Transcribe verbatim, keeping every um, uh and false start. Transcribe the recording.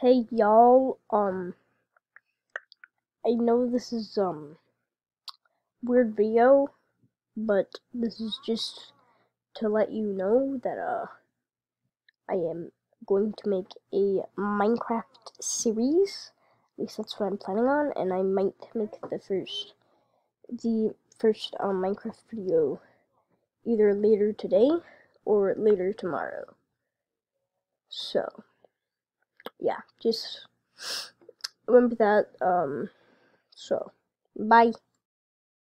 Hey y'all, um, I know this is, um, weird video, but this is just to let you know that, uh, I am going to make a Minecraft series. At least that's what I'm planning on, and I might make the first, the first, um, Minecraft video either later today or later tomorrow. So, yeah, just remember that, um, so, bye.